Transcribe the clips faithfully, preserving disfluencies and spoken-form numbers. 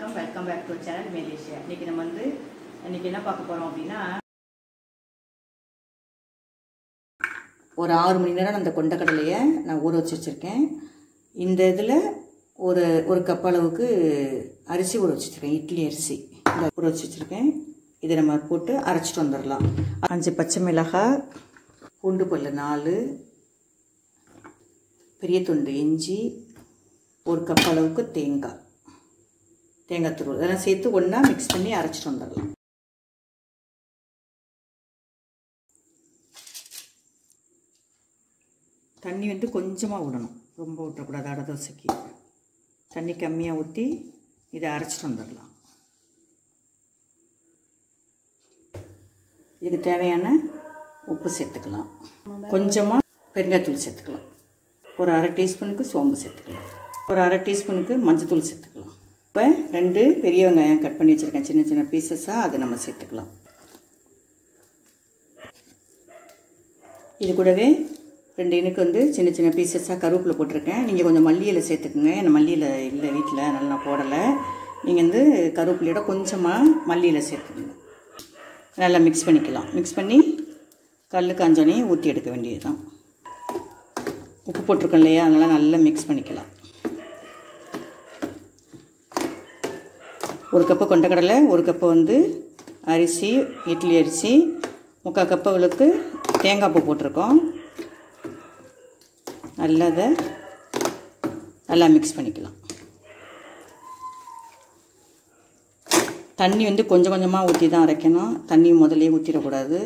வணக்கம், welcome back to channel Malaysia. இன்றைக்கி நம்ம வந்து இன்றைக்கி என்ன பார்க்க போகிறோம் அப்படின்னா, ஒரு ஆறு மணி நேரம் அந்த கொண்டக்கடலையை நான் ஊற வச்சு வச்சுருக்கேன். இந்த இதில் ஒரு ஒரு கப் அளவுக்கு அரிசி ஊற வச்சு வச்சுருக்கேன், இட்லி அரிசி இந்த ஊற வச்சு வச்சுருக்கேன். இதை நம்ம போட்டு அரைச்சிட்டு வந்துடலாம். அஞ்சு பச்சை மிளகாய், பூண்டு பல் நாலு, பெரிய துண்டு இஞ்சி, ஒரு கப் அளவுக்கு தேங்காய் தேங்காய் துருவல் இதெல்லாம் சேர்த்து ஒன்றா மிக்ஸ் பண்ணி அரைச்சிட்டு வந்துடலாம். தண்ணி வந்து கொஞ்சமாக விடணும், ரொம்ப ஊற்றக்கூடாது. அடை தோசைக்கு தண்ணி கம்மியாக ஊற்றி இதை அரைச்சிட்டு வந்துடலாம். இதுக்கு தேவையான உப்பு சேர்த்துக்கலாம், கொஞ்சமாக பெருங்காயத்தூள் சேர்த்துக்கலாம், ஒரு அரை டீஸ்பூனுக்கு சோம்பு சேர்த்துக்கலாம், ஒரு அரை டீஸ்பூனுக்கு மஞ்சத்தூள் சேர்த்துக்கலாம். இப்போ ரெண்டு பெரிய வெங்காயம் கட் பண்ணி வச்சுருக்கேன், சின்ன சின்ன பீசஸாக, அதை நம்ம சேர்த்துக்கலாம். இது கூடவே ரெண்டு இனுக்கு வந்து சின்ன சின்ன பீசஸாக கருவேப்பிலை போட்டிருக்கேன். நீங்கள் கொஞ்சம் மல்லியில் சேர்த்துக்குங்க, ஏன்னா மல்லியில் இல்லை வீட்டில், அதனால் நான் போடலை. நீங்கள் வந்து கருவேப்பிலையோட கொஞ்சமாக மல்லியில் சேர்த்துக்குங்க. நல்லா மிக்ஸ் பண்ணிக்கலாம். மிக்ஸ் பண்ணி கல் காஞ்சோனே ஊற்றி எடுக்க வேண்டியது தான். உப்பு போட்டிருக்கோம் இல்லையா, அதனால் நல்லா மிக்ஸ் பண்ணிக்கலாம். ஒரு கப்பு கொண்டக்கடலை, ஒரு கப்பு வந்து அரிசி, இட்லி அரிசி, முக்கால் கப்பு அளவுக்கு தேங்காய் பூ போட்டிருக்கோம். நல்லா அதை நல்லா மிக்ஸ் பண்ணிக்கலாம். தண்ணி வந்து கொஞ்சம் கொஞ்சமாக ஊற்றி தான் அரைக்கணும், தண்ணி முதலே ஊற்றிடக்கூடாது.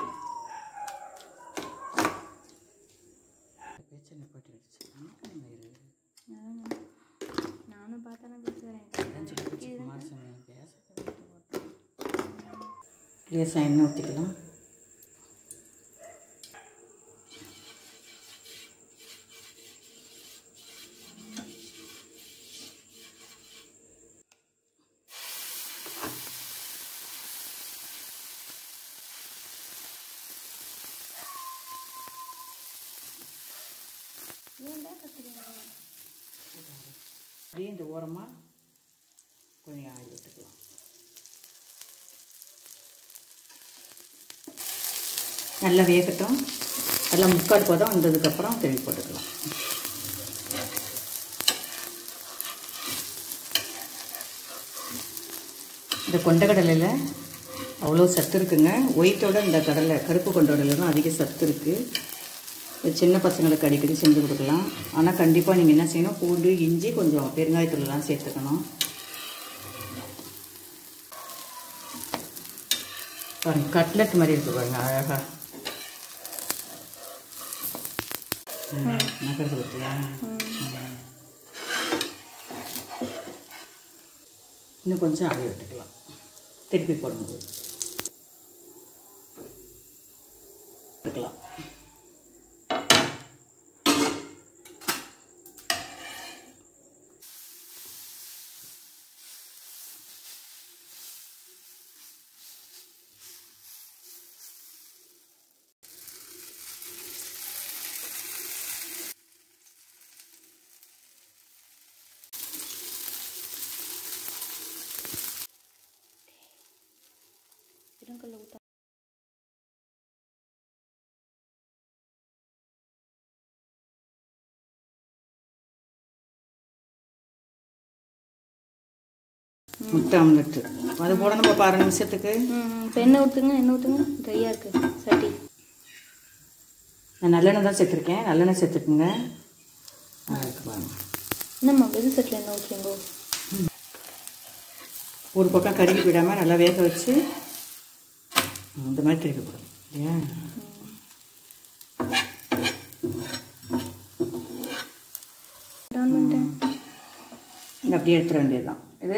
லேசாக எண்ணெய் ஊற்றிக்கலாம். அப்படியே இந்த ஓரமாக கொஞ்சம் ஆயில் விட்டுக்கலாம். நல்லா வேகட்டும். நல்லா முக்கால் பதம் வந்ததுக்கப்புறம் திரும்பி போட்டுக்கலாம். இந்த கொண்டக்கடலையில் அவ்வளோ சத்து இருக்குங்க. ஒயிட்டோட இந்த கடலை, கருப்பு கொண்டக்கடலை தான் அதிக சத்து இருக்குது. இது சின்ன பசங்களுக்கு அடிக்கடி செஞ்சு கொடுக்கலாம். ஆனால் கண்டிப்பாக நீங்கள் என்ன செய்யணும், பூண்டு, இஞ்சி, கொஞ்சம் பெருங்காயத்தூள்லாம் சேர்த்துக்கணும். பாருங்க, கட்லெட் மாதிரி இருக்குது பாருங்க, அழகாக நகர்ந்து பற்றியா. இன்னும் கொஞ்சம் ஆவி விட்டுக்கலாம் திருப்பி போடும்போது விட்டுக்கலாம். முட்டை ஆம்லெட்டு அது போட நம்ம பாரு நிமிஷத்துக்கு. இப்போ எண்ணெய் ஊற்றுங்க, எண்ணெய் ஊற்றுங்க, ட்ரையாக இருக்குது சட்டி. நான் நல்லெண்ணெய் தான் சேர்த்துருக்கேன், நல்லெண்ணெய் சேர்த்துக்குங்க. அதுக்கு பாருங்க, என்னம்மா வெது சட்டில் எண்ணெய் ஊற்றுறீங்கோ. ஒரு பக்கம் கருகி விடாமல் நல்லா வேக வச்சு இந்த மாதிரி திருப்பி போடணும் இல்லையா. அப்படியே எடுத்துட வேண்டியது தான். இது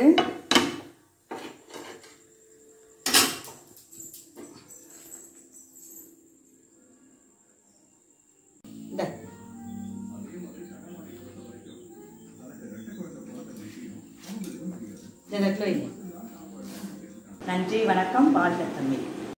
நன்றி, வணக்கம், வாழ்க தமிழ்.